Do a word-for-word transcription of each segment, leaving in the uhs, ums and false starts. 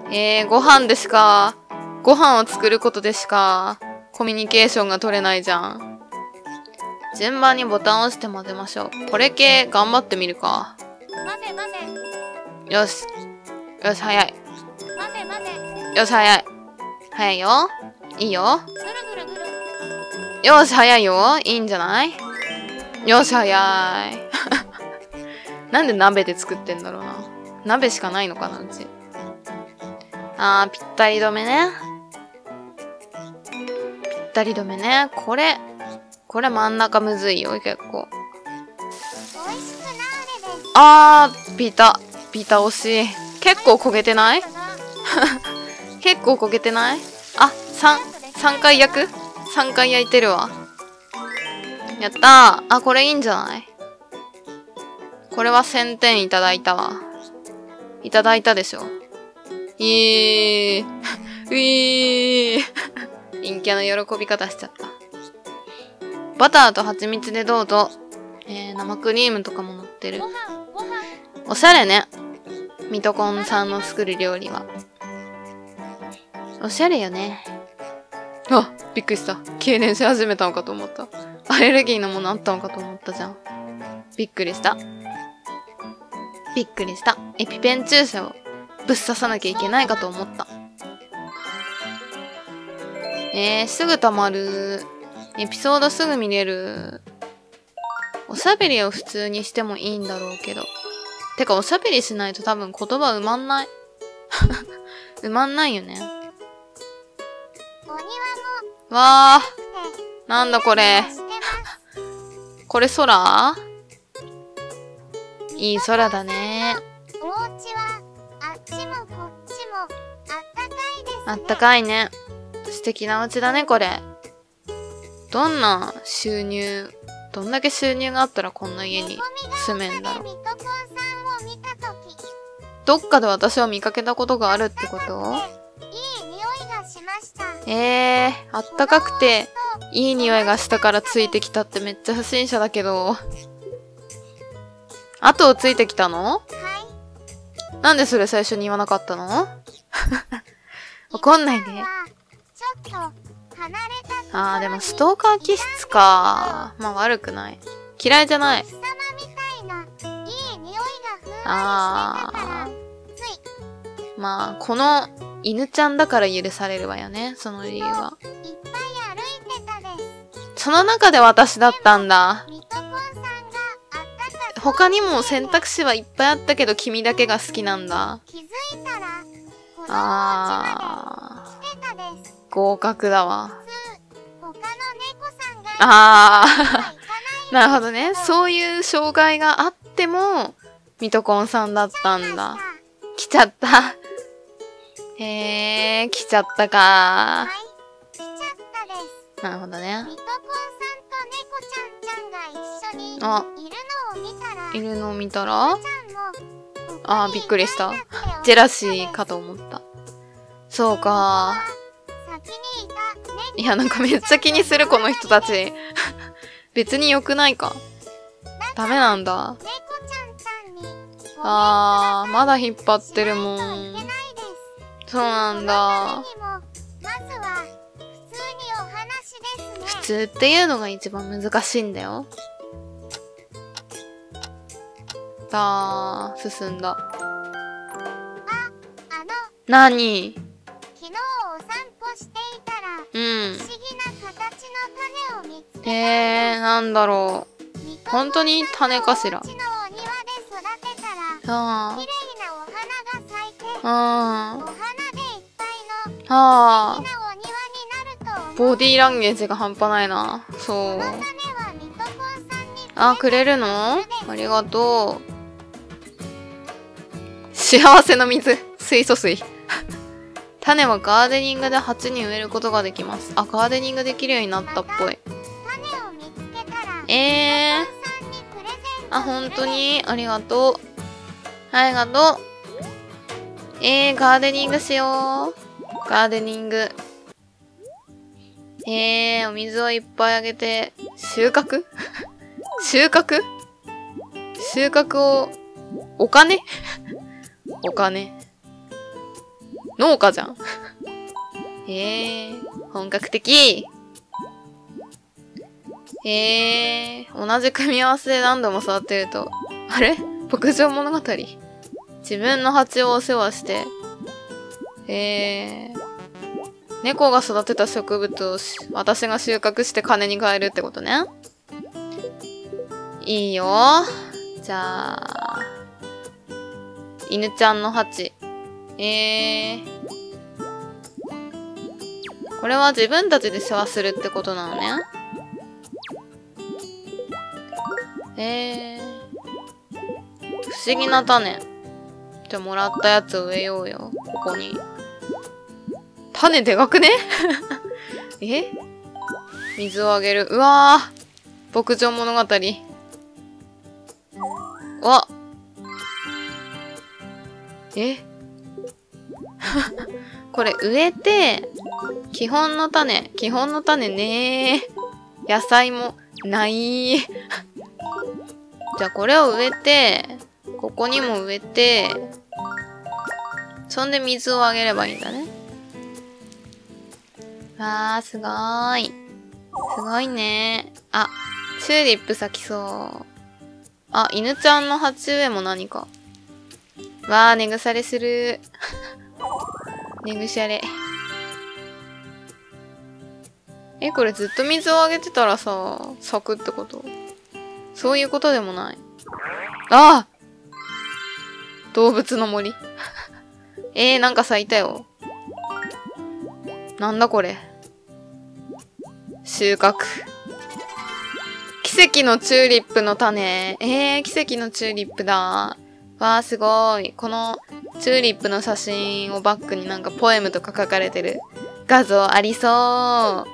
えー、ご飯でしか、ご飯を作ることでしか、コミュニケーションが取れないじゃん。順番にボタンを押して混ぜましょう。これ系頑張ってみるか。 混ぜ混ぜ。 よし。よし、早い。 混ぜ混ぜ。 よし、早い。早いよ。いいよ。 ぐるぐるぐる。 よし、早いよ。いいんじゃない？よし、早い。なんで鍋で作ってんだろうな。鍋しかないのかな、うち。あー、ぴったり止めね。ぴったり止めね。これ、これ真ん中むずいよ、結構。 美味しくなーれです。 あー、ビタ、ビタ惜しい。結構焦げてない？結構焦げてない？あ、さん、さんかい焼く？ さん 回焼いてるわ。やったー。あ、これいいんじゃない？これはせんてんいただいたわ。いただいたでしょ。いー。ういー。陰キャの喜び方しちゃった。バターと蜂蜜でどうぞ。えー、生クリームとかも乗ってる。 ご飯ご飯。 おしゃれね。ミトコンさんの作る料理は。おしゃれよね。あ、びっくりした。痙攣し始めたのかと思った。アレルギーのものあったのかと思ったじゃん。びっくりした。びっくりした。エピペン注射をぶっ刺さなきゃいけないかと思った。えー、すぐ溜まる。エピソードすぐ見れる。おしゃべりを普通にしてもいいんだろうけど。てか、おしゃべりしないと多分言葉埋まんない。埋まんないよね。 お庭も。 わー。なんだこれ。これ空？いい空だね。 お家はあっちもこっちもあったかいですね。 あったかいね。素敵なお家だね、これ。どんな収入、どんだけ収入があったらこんな家に住めんだろう。 ミトコンさんを見たとき、 どっかで私を見かけたことがあるってこと？ いい匂いがしました。 えー、あったかくて、いい匂いがしたからついてきたってめっちゃ不審者だけど。後をついてきたの？ はい。 なんでそれ最初に言わなかったの？怒んないで。 ちょっと離れた。 あー、でもストーカー気質か。まあ悪くない。嫌いじゃない。 貴様みたいないい匂いがふんわりしてたあら、 ー。 つい。 まあ、この犬ちゃんだから許されるわよね。その理由は。 いっぱい歩いてたです。 その中で私だったんだ。 ミトコンさんがあったか。 他にも選択肢はいっぱいあったけど君だけが好きなんだ。 気づいたら、このお家あまで来てたです。 ー。合格だわ。 他の猫さんが。 あー。なるほどね。そういう障害があっても、ミトコンさんだったんだ。来ちゃった。へー、来ちゃったかはい、来ちゃったです。 なるほどね。 ミトコンさんと猫ちゃんちゃんが一緒にいるあ、 のを見たら、 いるのを見たらちゃんもあー、びっくりした。ジェラシーかと思った。そうか先にいた猫いや、なんかめっちゃ気にするこの人たち。別に良くないか。ダメなんだ。 猫ちゃんちゃんにあー、まだ引っ張ってるもん。 しないといけないです。 そうなんだ。 まずは普通にお話ですね。 普通っていうのが一番難しいんだよ。さあ、進んだ。 あ、あの、 なに？ 昨日お散歩していたら、 うん。 不思議な形の種を見つけえー、なんだろう。 ミトコンさんの本当に種かしら。 お家のお庭で育てたら、 あ綺麗なお花が咲いて、 あ、あお花でいっぱいのあ、あ素敵なお庭になると思あ。 う。 ボディーランゲージが半端ないな。そう。 この種はミトコンさんにあ、くれるの？ありがとう。幸せの水。水素水。種はガーデニングで鉢に植えることができます。あ、ガーデニングできるようになったっぽい。 種を見つけたら、 えー。 ミトコンさんにプレゼントあ、本当にありがとう。ありがとう。えー、ガーデニングしよう。ガーデニング。えー、お水をいっぱいあげて、収穫収穫収穫を、お金お金。 農家じゃん。へえー、本格的。へえー、同じ組み合わせで何度も触ってると、あれ牧場物語。自分の蜂をお世話して、へえー、猫が育てた植物を私が収穫して金に換えるってことね。いいよ。じゃあ、犬ちゃんの蜂。えー。これは自分たちで世話するってことなのね。えー。不思議な種。じゃあもらったやつを植えようよ。ここに。種でかくねえ水をあげる。うわー。牧場物語。わえこれ植えて、基本の種、基本の種ねー。野菜もないじゃあこれを植えて、ここにも植えて、そんで水をあげればいいんだね。わー、すごーい。すごいねー。あ、チューリップ咲きそう。あ、犬ちゃんの鉢植えも何か。わー、寝腐れする。寝腐れ。え、これずっと水をあげてたらさ、咲くってこと？そういうことでもない。ああ動物の森。えー、なんか咲いたよ。なんだこれ。収穫。奇跡のチューリップの種。えー、奇跡のチューリップだ。わー、すごい。このチューリップの写真をバックになんかポエムとか書かれてる画像ありそう。あ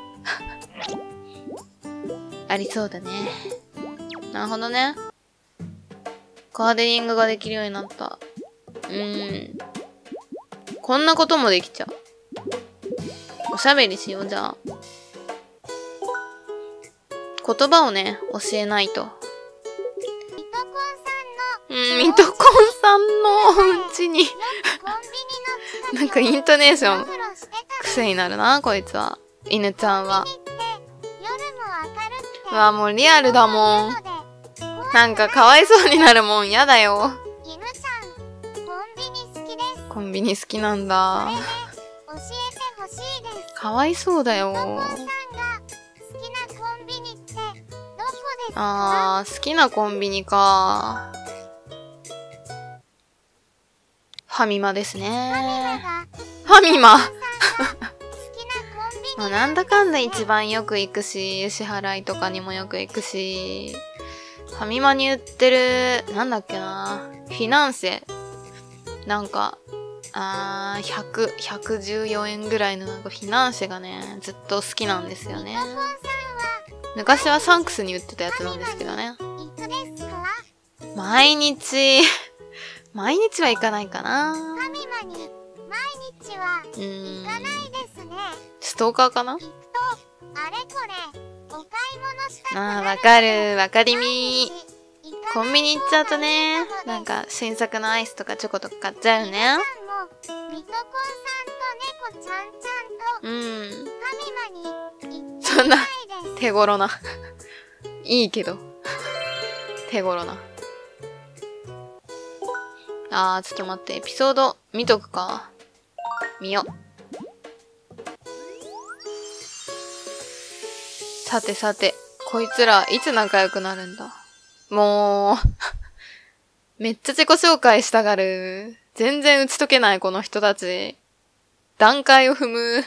りそうだね。なるほどね。ガーデニングができるようになった。うーん。こんなこともできちゃう。おしゃべりしよう、じゃあ。言葉をね、教えないと。うん、ミトコンさんのうちになんかイントネーション癖になるな、こいつは。犬ちゃんは。うわ、もうリアルだもん。なんかかわいそうになるもん、やだよ。コンビニ好きなんだ。かわいそうだよ。あー、好きなコンビニか。ファミマですね。ファミマまあなんだかんだ一番よく行くし、支払いとかにもよく行くし、ファミマに売ってる、なんだっけな、フィナンシェ。なんか、あー、ひゃく、ひゃくじゅうよえんぐらいのなんかフィナンシェがね、ずっと好きなんですよね。昔はサンクスに売ってたやつなんですけどね。毎日、毎日は行かないかな。ファミマに毎日は行かないですね。ストーカーかな？あれこれお買い物したくなる。あー、わかる。わかりみー。コンビニ行っちゃうとね、なんか新作のアイスとかチョコとか買っちゃうよね。うん。そんな手頃な。いいけど。手頃な。あー、ちょっと待って。エピソード見とくか。見よ。さてさて、こいつらいつ仲良くなるんだ。もう、めっちゃ自己紹介したがる。全然打ち解けないこの人たち。段階を踏む。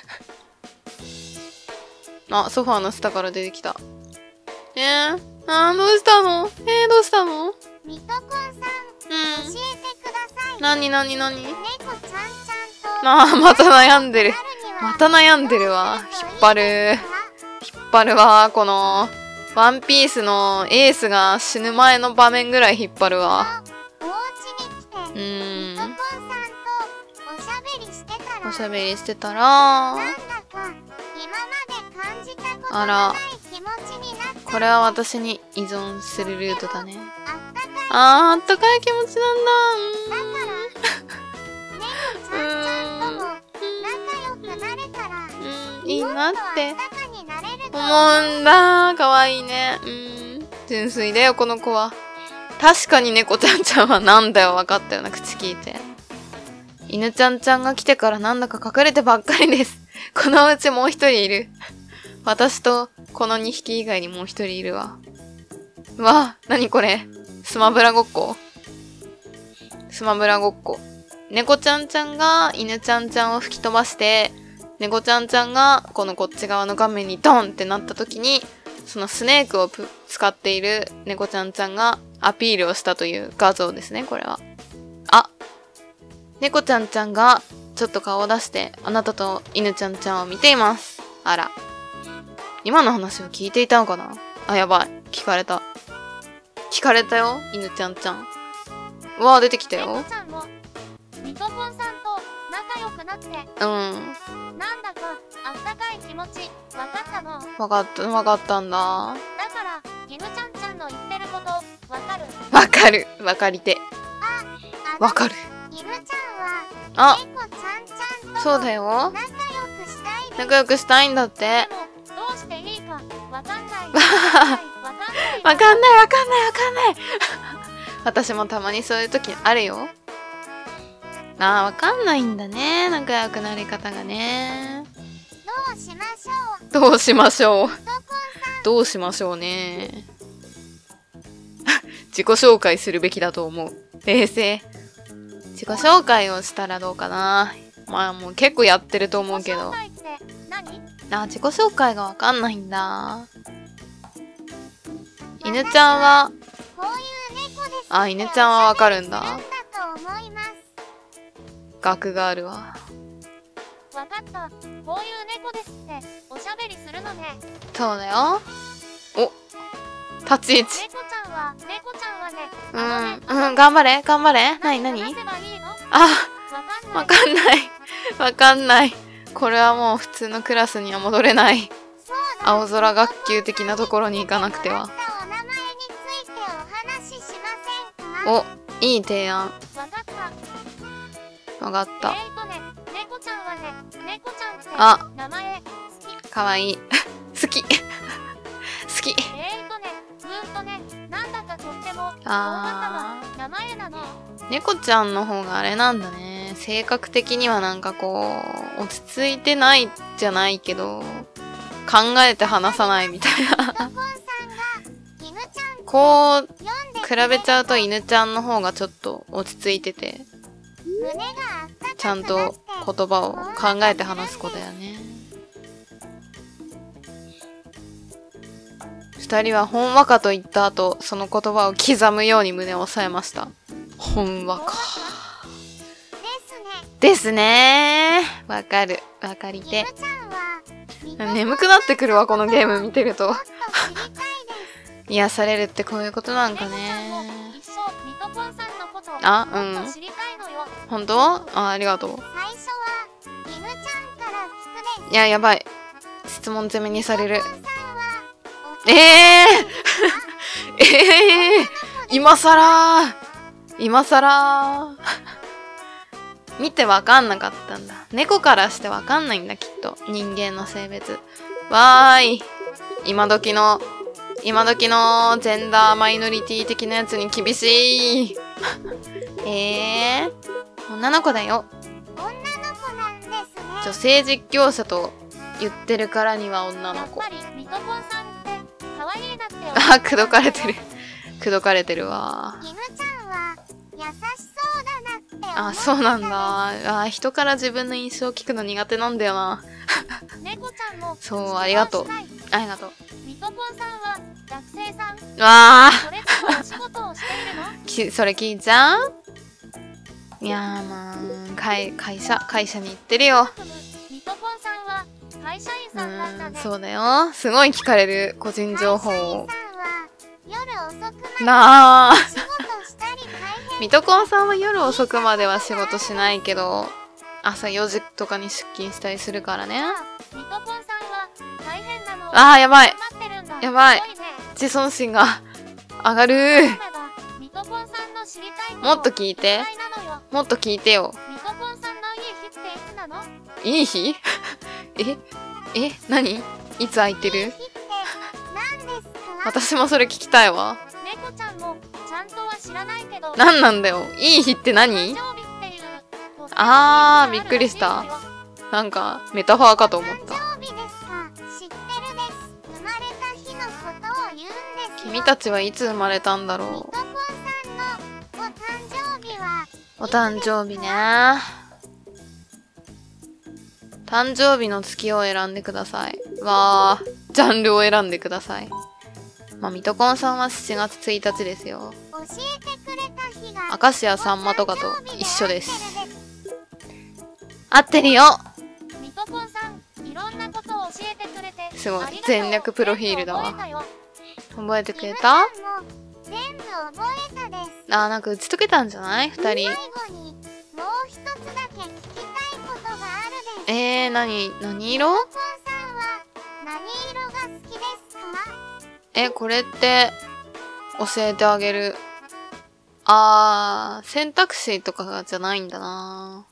あ、ソファーの下から出てきた。えー、あー、どうしたの？えー、どうしたの？ミトコンさん、うん、教えてください。なになになに？猫ちゃんちゃんと。あー、また悩んでる。また悩んでるわ。引っ張る。引っ張るわ。この、ワンピースのエースが死ぬ前の場面ぐらい引っ張るわ。うーん。おしゃべりしてたら、あら、これは私に依存するルートだね。あー、あったかい気持ちなんだ。うーん。 いいなってもっとあったかになれると思うんだ。かわいいね。うん。純粋だよ、この子は。確かに猫ちゃんちゃんはなんだよ、分かったような口聞いて。犬ちゃんちゃんが来てからなんだか隠れてばっかりです。このうちもう一人いる。私とこのにひき以外にもう一人いるわ。うわ、なにこれ。スマブラごっこスマブラごっこ。猫ちゃんちゃんが犬ちゃんちゃんを吹き飛ばして、猫ちゃんちゃんがこのこっち側の画面にドンってなった時に、そのスネークを使っている猫ちゃんちゃんがアピールをしたという画像ですね、これは。あ、猫ちゃんちゃんがちょっと顔を出してあなたと犬ちゃんちゃんを見ています。あら。今の話を聞いていたのかな。あ、やばい。聞かれた。聞かれたよ、犬ちゃんちゃん。うわー、出てきたよ。 猫ちゃんもミトコンさんと仲良くなって、 うん。 なんだかあったかい気持ちわかったの。 わかった、わかったんだ。 だから犬ちゃんちゃんの言ってることわかる。 わかる。わかりて。 あ、 わかる。 犬ちゃんはあ、 猫ちゃんちゃんとそうだよ。 仲良くしたいです。 仲良くしたいんだって。 でもどうしていいかわかんない。わかんない。 わかんない、わかんない、わかんない。私もたまにそういう時あるよ。あー、わかんないんだね。仲良くなり方がね。 どうしましょう。 どうしましょう。 ミトコンさん。 どうしましょうね。自己紹介するべきだと思う。冷静。自己紹介をしたらどうかな。まあもう結構やってると思うけど。 自己紹介って何？ あ、自己紹介がわかんないんだ。犬ちゃんは、 こういう猫です。 あ、犬ちゃんはわかるんだ。 なんだと思います。 学があるわ。 わかった。こういう猫ですっておしゃべりするのね。 そうだよ。お、立ち位置。 猫ちゃんは猫ちゃんはね。あのね、 うん、うん、頑張れ、頑張れ。なになに？ 話せばいいの？ あ、 わかんない。 わかんない。わかんない。これはもう普通のクラスには戻れない。 そうだ。 青空学級的なところに行かなくては。 お名前についてお話ししませんか？ お、いい提案。 わかった。 わかった。 えーとね、猫ちゃんはね、猫ちゃんってあ、 名前好き。 かわいい。好き。好き。 えーとね、ずーっとね、なんだかとっても大型あな名前なの。 ー。猫ちゃんの方があれなんだね。性格的にはなんかこう、落ち着いてないじゃないけど、考えて話さないみたいな。 ミトコンさんが犬ちゃんこう、 読んで比べちゃうと犬ちゃんの方がちょっと落ち着いてて、 胸があったかくなってちゃんと言葉を考えて話す子だよね。二人はほんわかと言った後、その言葉を刻むように胸を押さえました。ほんわか。 ですね。 ですねー。わかる。わかりて。 犬ちゃんはミトコン眠くなってくるわ、このゲーム見てると。 もっと知りたいです。 癒されるってこういうことなんか猫ちゃんもね。 一緒ミトコンさんのことあうんもっと知りたいのよ。 ほんと？あ、ありがとう。 最初は犬ちゃんから聞くです。 いや、やばい。質問攻めにされるミト。コンさんはええー、ええー、今さら今さら見てわかんなかったんだ。猫からしてわかんないんだ、きっと。人間の性別。わーい。今時の、今時のジェンダーマイノリティ的なやつに厳しい。ええー、女の子だよ。 女の子なんですね。 女性実況者と言ってるからには女の子。 やっぱりミトコンさんって可愛いなって思う。 あ、口説かれてる。口説かれてるわ。 犬ちゃんは優しそうだなって思ったあ、そうなんだ。あ、人から自分の印象を聞くの苦手なんだよな。 猫ちゃんもそう、ありがとう質問し。 ありがとう。 ミトコンさんは学生さん。 わあ、 それともお仕事をしているの？ きそれ聞いちゃう？いやーまあ、会、会社、会社に行ってるよ。 ミトコンさんは会社員うさんなんだーん、 ね。 そうだよ。すごい聞かれる個人情報を。 会社員さんは夜遅くまでなあ。 仕事したり大変。 ミトコンさんは夜遅くまでは仕事しないけど、朝よじとかに出勤したりするからね。 ミトコンさんは大変なの。 あー、やばい。 頑張ってるんだ。 やばいすごね。 自尊心が上がる。 ミトコンさんの知りたいこともっと聞いて。 嫌いなのよ。 もっと聞いてよ。 ミトコンさんのいい日っていつなの？ いい日ええ、何？いつ空いてる？ 日って何ですか？ 私もそれ聞きたいわ。 猫ちゃんもちゃんとは知らないけど。 なんなんだよ。いい日って何？あー、びっくりした。なんか、メタファーかと思った。 誕生日ですか？知ってるです。生まれた日のことを言うんですよ。 君たちはいつ生まれたんだろう。 ミトコンさんのお誕生日はお誕生日ね。誕生日の月を選んでください。わー、ジャンルを選んでください。まあ、ミトコンさんはしちがつついたちですよ。 教えてくれた日が明石家さんまとかと一緒です。合ってるよ。 ミトコンさん、いろんなことを教えてくれてすごい、全略プロフィールだわ。覚えてくれた？ 全部覚えたです。 あー、なんか打ち解けたんじゃない？二人。 最後にもう一つだけ聞きたいことがあるです。 えー、なに、何色？ ミトコンさんは何色が好きですか？ え、これって教えてあげる。あー、選択肢とかじゃないんだな。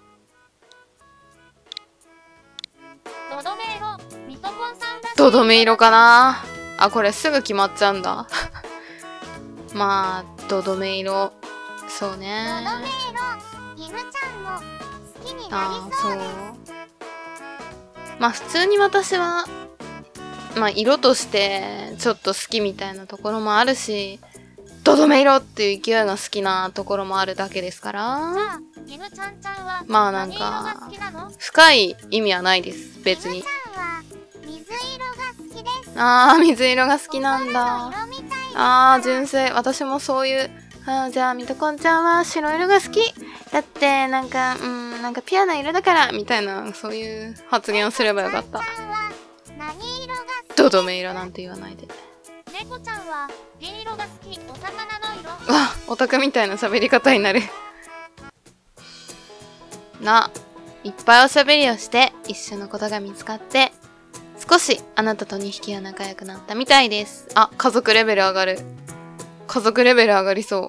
ドドメ色、ミトコンさんらしい。 ドドメ色かな。あ、これすぐ決まっちゃうんだ。まあ、ドドメ色。そうね。 ドドメ色、犬ちゃんも好きになりあー、 そそううです。 まあ普通に私は、まあ色としてちょっと好きみたいなところもあるし、ドドメ色っていう勢いが好きなところもあるだけですかじら、 ゃあ、犬ちゃんちゃんはまあなん何色がか好きなの？ 深い意味はないです、別に。 犬ちゃんは水色が好きです。 あー、水色が好きなんおだ。 空の色みたいです。 あー、純正。私もそういう、あー、じゃあミトコンちゃんは白色が好き。だってなんか、うん、なんかピュアな色だから、みたいな、そういう発言をすればよかった。 ちゃんは何色が好き？ ドドメ色なんて言わないで。 猫ちゃんは銀色が好き。お魚の色。 うわ、オタクみたいな喋り方になる。な、いっぱいおしゃべりをして一緒のことが見つかって、少しあなたとにひきは仲良くなったみたいです。あ、家族レベル上がる。家族レベル上がりそう。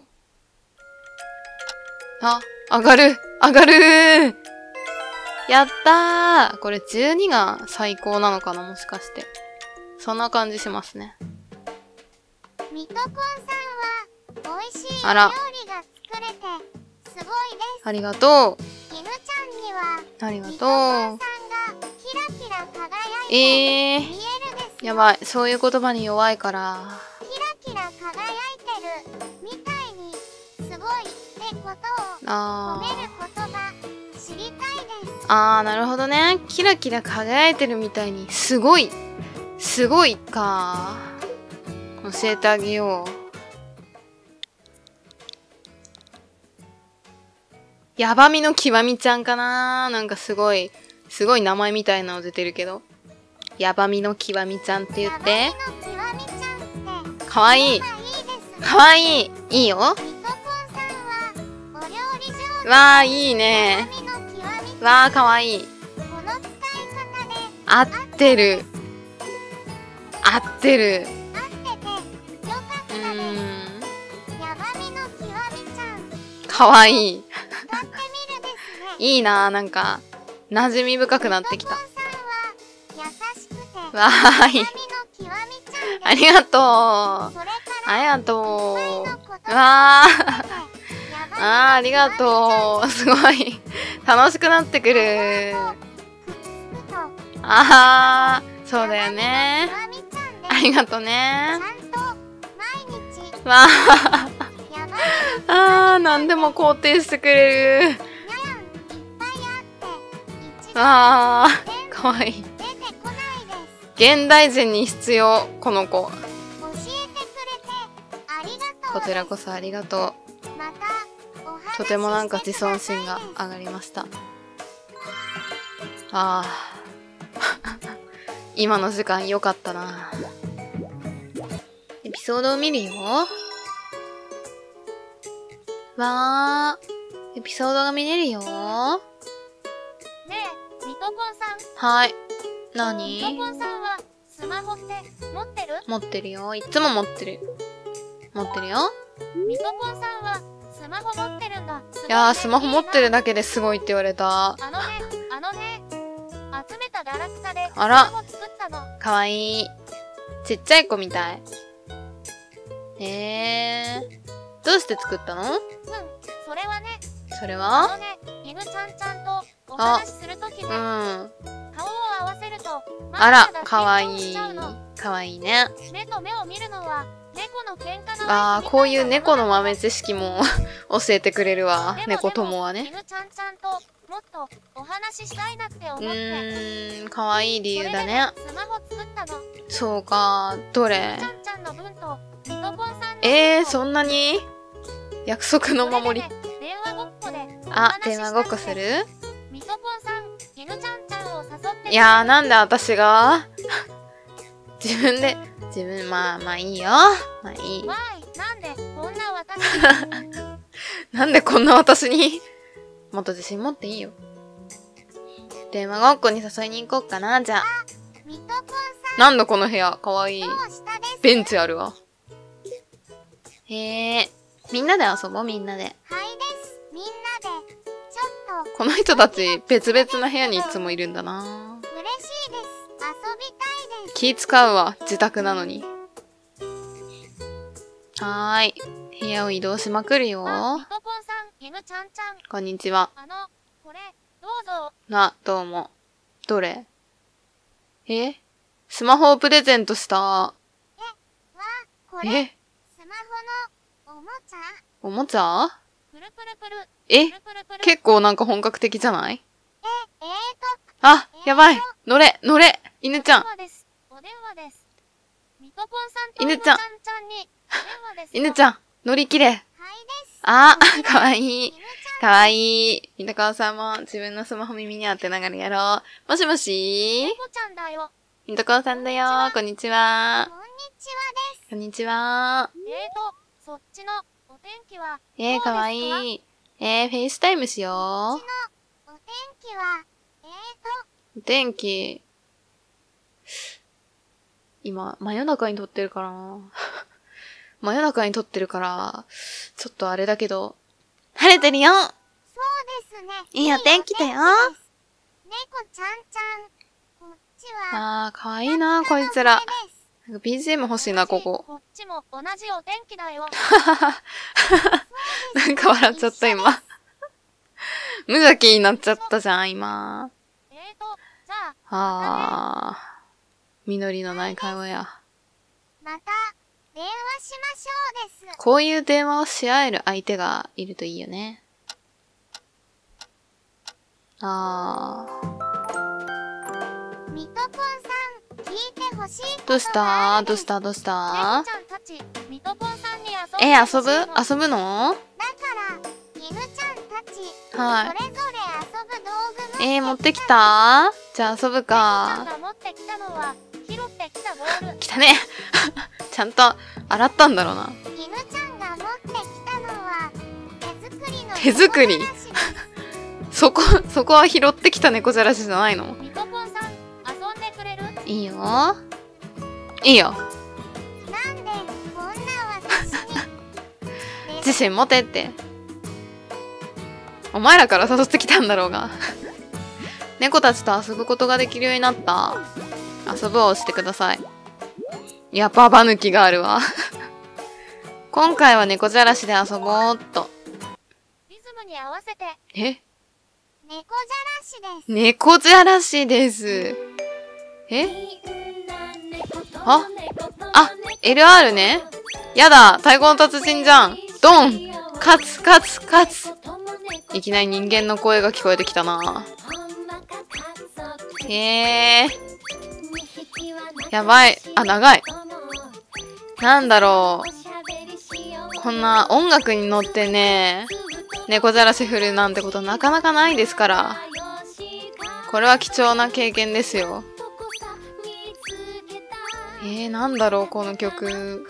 あ、上がる上がるーやったー。これじゅうにが最高なのかな、もしかして。そんな感じしますね。 ミトコンさんは美味しいおあら料理が作れてすごいです。 ありがとう。 犬ちゃんにはありがミトコンさんとがキラキラ輝う。 いてえー。 見えるですよ。 やばい。そういう言葉に弱いから。 キラキラ輝いてるみたいにすごいってことを褒あめる言葉知りたいです。 ー。あー、なるほどね。キラキラ輝いてるみたいに、すごい。すごいか。教えてあげよう。ヤバみの極みちゃんかな。なんかすごい、すごい名前みたいなの出てるけど。ヤバみの極みちゃんって言って。 ヤバみの極みちゃんってかわいい。 色がいいですね。 かわいい。いいよ。 ミトコンさんはお料理上手。 わー、いいね。 ヤバみの極みちゃん。 わー、かわいい。 この使い方で合ってる。合ってる。 合っててよかったうです。 ーん。 ヤバみの極みちゃん。 かわいい。 使ってみるですね。 いいなー、なんか、馴染み深くなってきた。 ミトコンさんは優しくてわーい。 ヤバみの極みちゃんです。 ありがとう。 それからありがとう。 前のことわー。 ヤバみあー、ありがとう。すごい。楽しくなってくる。あー、そうだよね。ありがとうね。わー。あー、なんでも肯定してくれる。わー、かわいい。現代人に必要、この子。こちらこそありがとう。とてもなんか自尊心が上がりました。あー。今の時間良かったな。エピソードを見るよ。わー。エピソードが見れるよ。 ねえ、ミトコンさん。 はい。 ミ何？ トコンさんはスマホって持ってる？ 持ってるよ。いつも持ってる。持ってるよ。 ミトコンさんはスマホ持ってるんだ。 いやー、スマホ持ってるだけですごいって言われた。 あのね、あのね、 集めたガラクタであらスマホ作ったの。 かわいい。ちっちゃい子みたい。へえ。どうして作ったの？ うん、それはね、 それあは？ のね、犬ちゃんちゃんとお話しするときね、 うん。 顔を合わせると、 あら、 涙がかわ喧嘩をしいいちゃうの。。 かわいいね。 目と目を見るのは、猫の喧嘩のああ、こういう猫の豆知知識も教えてくれるわ。猫友はね。 犬ちゃんちゃんともっとお話ししたいなって思うって。 ーん、かわいい理由だね。 それでスマホ作ったの。 そうか、どれちゃんちゃんの分と、ミトコンさんの分と。 えー、そんなに約束の守り。 それでね、電話ごっこでおあ、 話し電話ごっこする？ ミトコンさん、犬ちゃんちゃんを誘って。 いやー、なんで私が自分で、自分、まあまあいいよ。まあいい。 わーい、なんでこんな私に。 なんでこんな私にもっと自信持っていいよ。電話ごっこに誘いに行こうかな、じゃあ。 ミトコンさん、 なんだこの部屋、かわいい。 どうしたです？ ベンチあるわ。へえ。みんなで遊ぼう、みんなで。 はいです。みんなで、ちょっとこの人たち、別々な部屋にいつもいるんだな。 嬉しいです。遊びたいです。 気使うわ、自宅なのに。はーい。部屋を移動しまくるよ。 あ、ミトコンさん、犬ちゃんちゃん。 こんにちは。 あの、これ、どうぞ。 な、どうも。どれ？え？スマホをプレゼントした。 わ、これ、 え？ スマホの、おもちゃ？ おもちゃ？ くるくるくる。 え？ くるくるくる。 結構なんか本格的じゃない？ え、えーと、 あ、やばい。乗れ、乗れ。犬ちゃんお。電話です。お電話です。ミトコンさんと犬ちゃん犬ちゃんちゃんに、お電話ですよ。 犬ちゃん、乗り切れ。 はいです。 あー、かわいい。 犬ちかわいい。みたかわさんも自分のスマホ耳に当てながらやろう。もしもしゃん、猫ちゃんだよ。 みたかわさんだよ。こんにちは。 こんにちはです。 こんにちは。 えーと、そっちのお天気はどうえー、 ですか？ かわいい。えー、フェイスタイムしよこっちのお天気は、えーう。お天気。今、真夜中に撮ってるからな。真夜中に撮ってるから、ちょっとあれだけど、晴れてるよ。 と、そうですね。 いいお天気だよ。 いいお天気です。猫ちゃんちゃん、こっちは、 あー、かわいいな、こいつら。 これですなんか ビージーエム 欲しいな、ここ。 こっちも同じお天気だよ。 なんか笑っちゃった、今。無邪気になっちゃったじゃん、今。 えーと、じゃあ、 あー。実りのない会話や。 また、電話しましょうです。 こういう電話をし合える相手がいるといいよね。あー。 ミトコンさん、聞いてほしいことどうしたがあるどうしたどうし猫たちゃんたち、ミトコンさんに遊んでえ、 ほしいの遊ぶ遊ぶの？ だから、犬ちゃんたち、 はい。 それぞれ遊ぶ道具えー、持ってきた？じゃあ遊ぶ猫ちゃんか。 が持ってきたのは、拾ってきたボール。 来たね。ちゃんと洗ったんだろうな。 犬ちゃんが持ってきたのは、手作りの手作り猫じゃらしですそこ、そこは拾ってきた猫じゃらしじゃないの？ ミトコンさん、遊んでくれる？ いいよ。いいよ。 なんで、こんな私に。 自信持てって。お前らから誘ってきたんだろうが。猫たちと遊ぶことができるようになった。遊ぶを押してください。いや、ババ抜きがあるわ。今回は猫じゃらしで遊ぼうっと。 リズムに合わせて、 え？ 猫じゃらしです。 猫じゃらしです。え？あ、あ、エルアール ね。やだ、太鼓の達人じゃん。ドン！勝つ、勝つ、勝つ。いきなり人間の声が聞こえてきたな。へえ。やばい。あ、長い。なんだろう。こんな音楽に乗ってね、猫じゃらし振るなんてことなかなかないですから。これは貴重な経験ですよ。えー、なんだろう、この曲。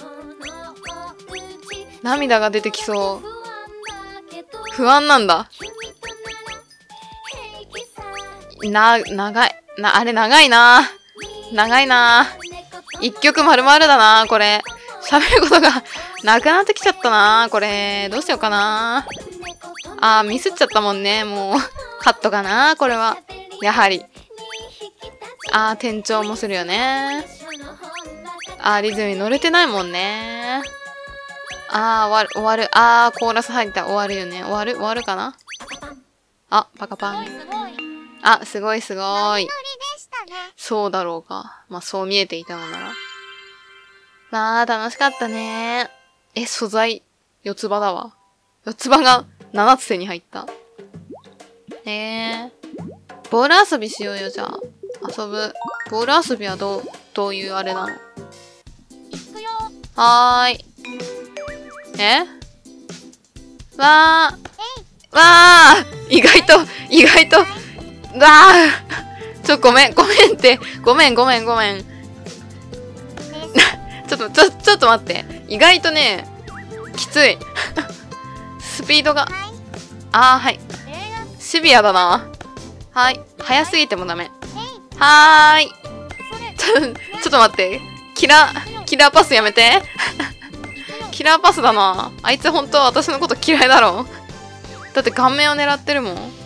涙が出てきそう。不安なんだ。な、長い。な、あれ長いな。長いな。一曲丸々だな、これ。喋ることがなくなってきちゃったな、これ。どうしようかな。あー、ミスっちゃったもんね。もう、カットかな、これは。やはり。 あー、店長もするよね。あー、リズムに乗れてないもんね。あー、終わる、終わる。あー、コーラス入った。終わるよね。終わる終わるかな。あ、パカパン。あ、すごいすごい。そうだろうか。まあ、そう見えていたのなら。まあ、楽しかったね。え、素材、四つ葉だわ。四つ葉が七つ手に入った。えー。ボール遊びしようよ、じゃあ。遊ぶ。ボール遊びはどう、どういうあれなの？はーい。え？わー。わー意外と、意外と、わーちょ、ごめん、ごめんって。ごめん、ごめん、ごめん。ちょっと、ちょ、ちょっと待って。意外とね、きつい。スピードが。あー、はい。シビアだな。はい。早すぎてもダメ。はーい。ちょ、ちょっと待って。キラー、キラーパスやめて。キラーパスだな。あいつ本当は私のこと嫌いだろ。だって顔面を狙ってるもん。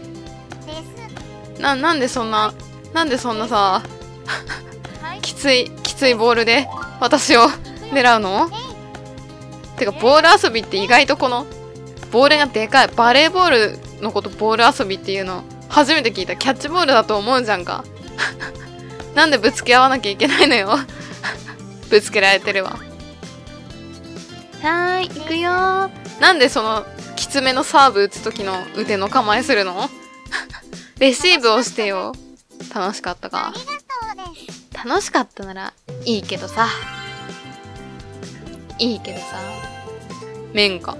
な、なんでそんな、なんでそんなさ、きつい、きついボールで私を狙うの？てか、ボール遊びって意外とこの、ボールがでかい。バレーボールのことボール遊びっていうの初めて聞いた。キャッチボールだと思うじゃんか。なんでぶつけ合わなきゃいけないのよ。ぶつけられてるわ。はーい、行くよー。なんでその、きつめのサーブ打つ時の腕の構えするの？レシーブをしてよ。楽しかったか。楽しかったならいいけどさ。いいけどさ。麺か。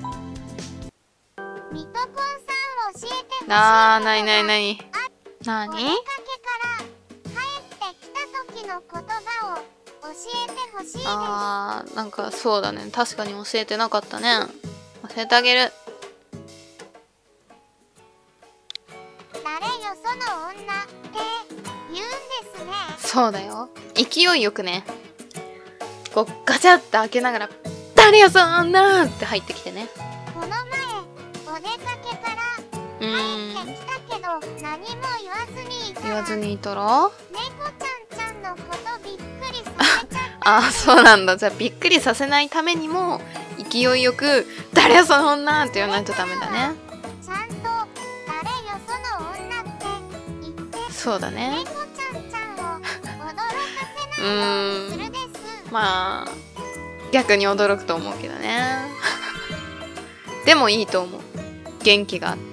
ミトコンさん教えてほしい。 あー、なになになになに？ お出かけから帰ってきた時の言葉を教えてほしいです。 あー、なんかそうだね。確かに教えてなかったね。教えてあげる。 誰よその女って言うんですね。 そうだよ。勢いよくね。こうガチャって開けながら、誰よその女って入ってきてね。 この前お出かけからうーん。 帰ってきたけど何も言わずにいたら、 言わずにいたら？ 猫ちゃんちゃんのことびっくりさせちゃった。 あ、そうなんだ。じゃあびっくりさせないためにも勢いよく誰よその女って言わないとダメだね。 ちゃんと誰よその女って言ってそうだね。 猫ちゃんちゃんを驚かせうないようにすーん。 るです。 まあ逆に驚くと思うけどね。でもいいと思う。元気があって。